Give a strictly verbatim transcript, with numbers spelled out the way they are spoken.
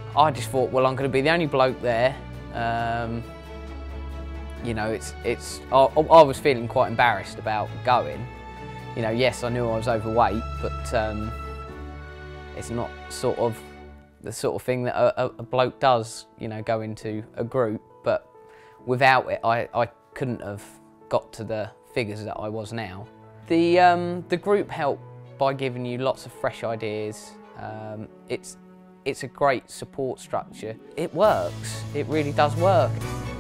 I just thought, well, I'm going to be the only bloke there. Um, you know, it's, it's, I, I was feeling quite embarrassed about going. You know, yes, I knew I was overweight, but um, it's not sort of the sort of thing that a, a bloke does, you know, go into a group. But without it, I, I couldn't have got to the figures that I was now. The, um, the group helped by giving you lots of fresh ideas. Um, it's, it's a great support structure. It works, it really does work.